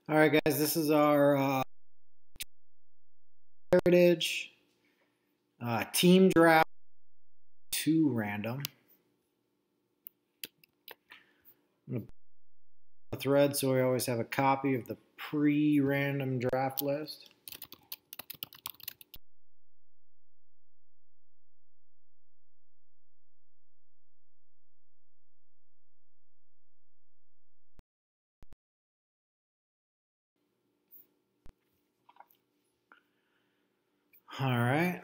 All right, guys, this is our Heritage Team Draft 2 random. I'm going to put the thread so we always have a copy of the pre-random draft list. All right.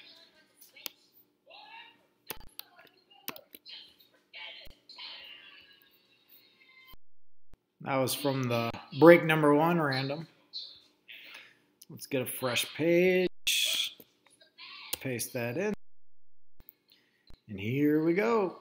That was from the break number 1 random. Let's get a fresh page. Paste that in. And here we go.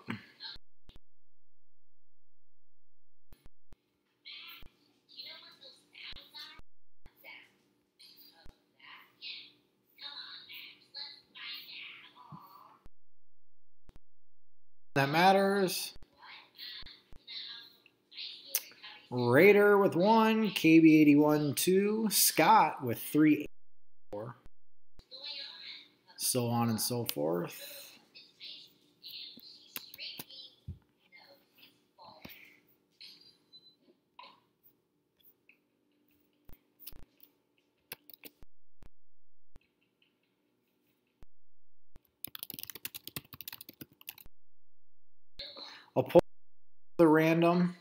That matters. Raider with 1, KB81 2, Scott with 3, 4, so on and so forth. I'll pull the random.